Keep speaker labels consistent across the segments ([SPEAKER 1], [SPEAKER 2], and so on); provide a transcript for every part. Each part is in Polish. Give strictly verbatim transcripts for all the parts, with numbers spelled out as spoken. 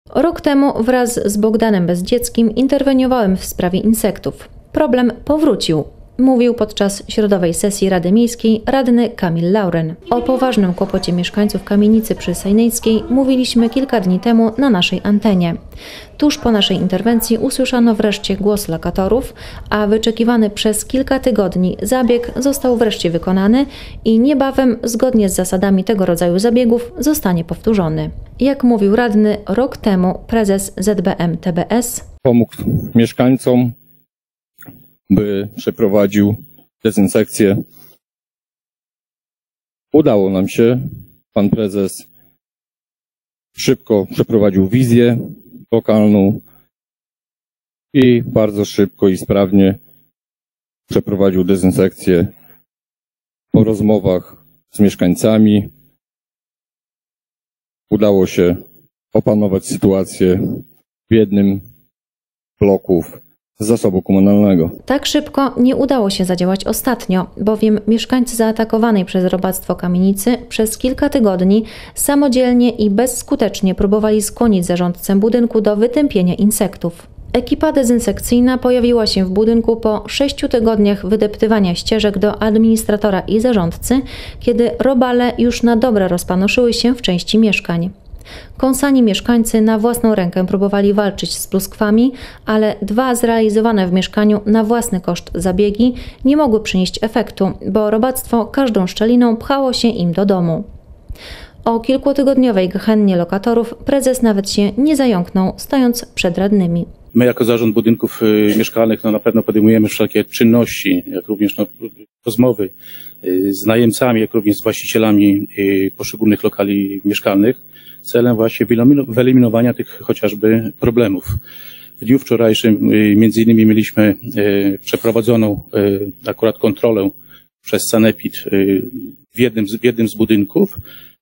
[SPEAKER 1] Rok temu wraz z Bogdanem Bezdzieckim interweniowałem w sprawie insektów. Problem powrócił, mówił podczas środowej sesji Rady Miejskiej radny Kamil Lauren. O poważnym kłopocie mieszkańców kamienicy przy Sajnejskiej mówiliśmy kilka dni temu na naszej antenie. Tuż po naszej interwencji usłyszano wreszcie głos lokatorów, a wyczekiwany przez kilka tygodni zabieg został wreszcie wykonany i niebawem, zgodnie z zasadami tego rodzaju zabiegów, zostanie powtórzony. Jak mówił radny, rok temu prezes Z B M T B S
[SPEAKER 2] pomógł mieszkańcom, by przeprowadził dezynsekcję. Udało nam się. Pan prezes szybko przeprowadził wizję lokalną i bardzo szybko i sprawnie przeprowadził dezynsekcję. Po rozmowach z mieszkańcami udało się opanować sytuację w jednym z bloków z zasobu komunalnego.
[SPEAKER 1] Tak szybko nie udało się zadziałać ostatnio, bowiem mieszkańcy zaatakowanej przez robactwo kamienicy przez kilka tygodni samodzielnie i bezskutecznie próbowali skłonić zarządcę budynku do wytępienia insektów. Ekipa dezynsekcyjna pojawiła się w budynku po sześciu tygodniach wydeptywania ścieżek do administratora i zarządcy, kiedy robale już na dobre rozpanoszyły się w części mieszkań. Kąsani mieszkańcy na własną rękę próbowali walczyć z pluskwami, ale dwa zrealizowane w mieszkaniu na własny koszt zabiegi nie mogły przynieść efektu, bo robactwo każdą szczeliną pchało się im do domu. O kilkutygodniowej gehennie lokatorów prezes nawet się nie zająknął, stojąc przed radnymi.
[SPEAKER 3] My jako zarząd budynków y, mieszkalnych no, na pewno podejmujemy wszelkie czynności, jak również no, rozmowy y, z najemcami, jak również z właścicielami y, poszczególnych lokali mieszkalnych, celem właśnie wyeliminowania tych chociażby problemów. W dniu wczorajszym y, między innymi mieliśmy y, przeprowadzoną y, akurat kontrolę przez Sanepid y, w, jednym z, w jednym z budynków,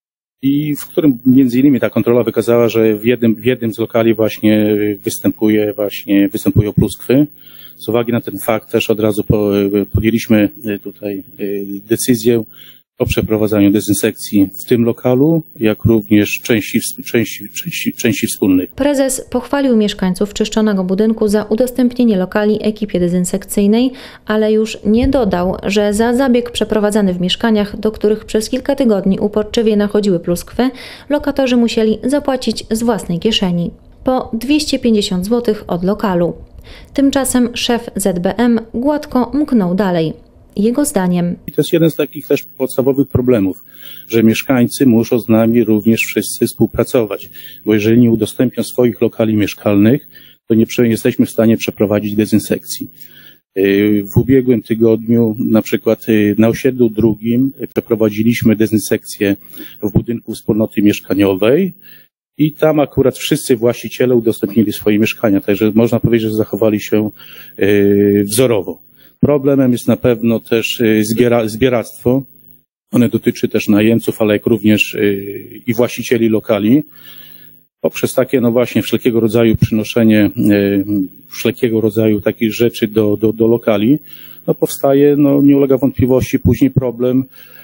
[SPEAKER 3] i w którym między innymi ta kontrola wykazała, że w jednym, w jednym z lokali właśnie występuje właśnie, występują pluskwy. Z uwagi na ten fakt też od razu po, podjęliśmy tutaj decyzję o przeprowadzaniu dezynsekcji w tym lokalu, jak również części, części, części, części wspólnych.
[SPEAKER 1] Prezes pochwalił mieszkańców czyszczonego budynku za udostępnienie lokali ekipie dezynsekcyjnej, ale już nie dodał, że za zabieg przeprowadzany w mieszkaniach, do których przez kilka tygodni uporczywie nachodziły pluskwy, lokatorzy musieli zapłacić z własnej kieszeni. Po dwieście pięćdziesiąt złotych od lokalu. Tymczasem szef Z B M gładko mknął dalej. Jego zdaniem.
[SPEAKER 3] I to jest jeden z takich też podstawowych problemów, że mieszkańcy muszą z nami również wszyscy współpracować, bo jeżeli nie udostępnią swoich lokali mieszkalnych, to nie jesteśmy w stanie przeprowadzić dezynsekcji. W ubiegłym tygodniu, na przykład na osiedlu drugim, przeprowadziliśmy dezynsekcję w budynku wspólnoty mieszkaniowej i tam akurat wszyscy właściciele udostępnili swoje mieszkania, także można powiedzieć, że zachowali się wzorowo. Problemem jest na pewno też zbiera, zbieractwo. One dotyczy też najemców, ale jak również i właścicieli lokali. Poprzez takie, no właśnie, wszelkiego rodzaju przynoszenie wszelkiego rodzaju takich rzeczy do, do, do lokali, no powstaje, no nie ulega wątpliwości, później problem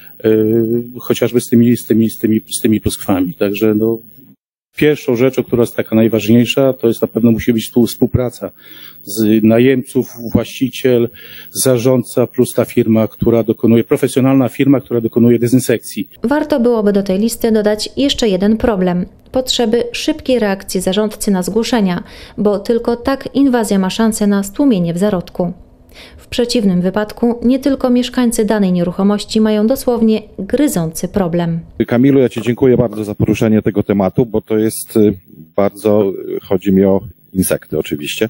[SPEAKER 3] chociażby z tymi, z tymi, z tymi, z tymi pluskwami. Także no, pierwszą rzeczą, która jest taka najważniejsza, to jest na pewno musi być tu współpraca z najemców, właściciel, zarządca plus ta firma, która dokonuje, profesjonalna firma, która dokonuje dezynsekcji.
[SPEAKER 1] Warto byłoby do tej listy dodać jeszcze jeden problem. Potrzeby szybkiej reakcji zarządcy na zgłoszenia, bo tylko tak inwazja ma szansę na stłumienie w zarodku. W przeciwnym wypadku nie tylko mieszkańcy danej nieruchomości mają dosłownie gryzący problem.
[SPEAKER 4] Kamilu, ja Ci dziękuję bardzo za poruszenie tego tematu, bo to jest bardzo, chodzi mi o insekty oczywiście.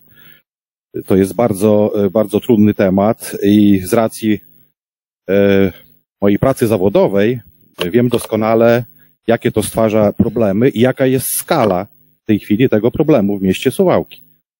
[SPEAKER 4] To jest bardzo, bardzo trudny temat i z racji e, mojej pracy zawodowej wiem doskonale, jakie to stwarza problemy i jaka jest skala w tej chwili tego problemu w mieście Suwałki.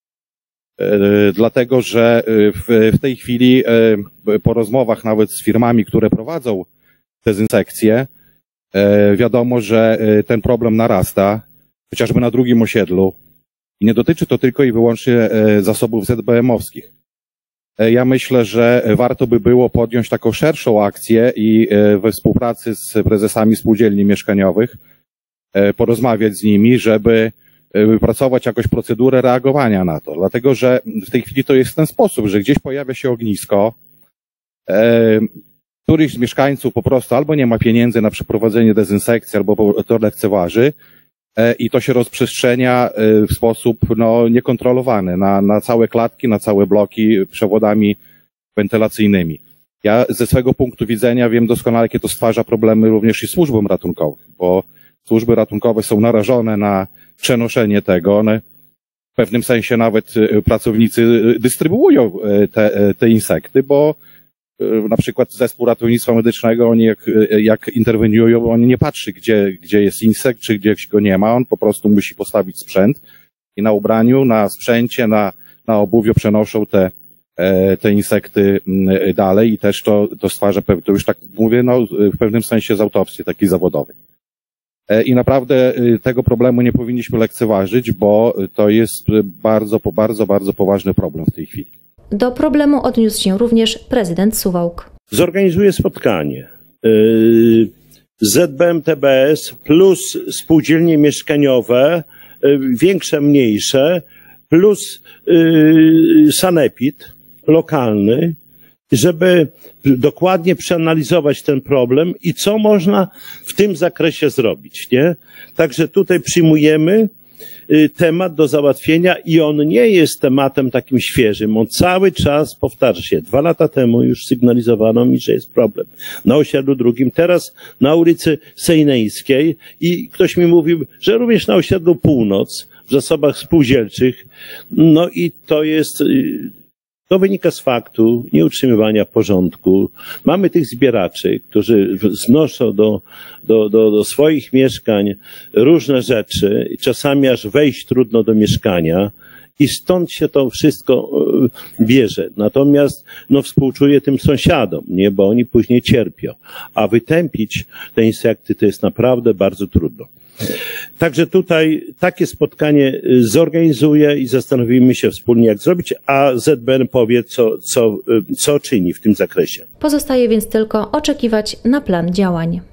[SPEAKER 4] Dlatego, że w, w tej chwili po rozmowach nawet z firmami, które prowadzą dezynsekcję, wiadomo, że ten problem narasta, chociażby na drugim osiedlu. I nie dotyczy to tylko i wyłącznie zasobów Z B M-owskich. Ja myślę, że warto by było podjąć taką szerszą akcję i we współpracy z prezesami spółdzielni mieszkaniowych porozmawiać z nimi, żeby wypracować jakąś procedurę reagowania na to. Dlatego, że w tej chwili to jest w ten sposób, że gdzieś pojawia się ognisko, e, któryś z mieszkańców po prostu albo nie ma pieniędzy na przeprowadzenie dezynsekcji, albo to lekceważy e, i to się rozprzestrzenia e, w sposób no, niekontrolowany na, na całe klatki, na całe bloki przewodami wentylacyjnymi. Ja ze swego punktu widzenia wiem doskonale, jakie to stwarza problemy również i służbom ratunkowym, bo służby ratunkowe są narażone na przenoszenie tego. One w pewnym sensie nawet pracownicy dystrybuują te, te insekty, bo na przykład zespół ratownictwa medycznego, oni jak, jak interweniują, oni nie patrzy, gdzie, gdzie jest insekt, czy gdzieś go nie ma, on po prostu musi postawić sprzęt i na ubraniu, na sprzęcie, na, na obuwiu przenoszą te, te insekty dalej i też to, to stwarza, to już tak mówię, no, w pewnym sensie z autopsji takiej zawodowej. I naprawdę tego problemu nie powinniśmy lekceważyć, bo to jest bardzo, bardzo, bardzo poważny problem w tej chwili.
[SPEAKER 1] Do problemu odniósł się również prezydent Suwałk.
[SPEAKER 5] Zorganizuję spotkanie Z B M T B S plus spółdzielnie mieszkaniowe, większe, mniejsze, plus sanepid lokalny, żeby dokładnie przeanalizować ten problem i co można w tym zakresie zrobić, nie? Także tutaj przyjmujemy temat do załatwienia i on nie jest tematem takim świeżym. On cały czas powtarza się. Dwa lata temu już sygnalizowano mi, że jest problem na osiedlu drugim, teraz na ulicy Sejneńskiej i ktoś mi mówił, że również na osiedlu Północ w zasobach spółdzielczych. No i to jest... To wynika z faktu nieutrzymywania porządku. Mamy tych zbieraczy, którzy znoszą do, do, do, do swoich mieszkań różne rzeczy i czasami aż wejść trudno do mieszkania i stąd się to wszystko bierze. Natomiast no, współczuję tym sąsiadom, nie, bo oni później cierpią. A wytępić te insekty to jest naprawdę bardzo trudno. Także tutaj takie spotkanie zorganizuję i zastanowimy się wspólnie, jak zrobić, a Z B N powie, co, co, co czyni w tym zakresie.
[SPEAKER 1] Pozostaje więc tylko oczekiwać na plan działań.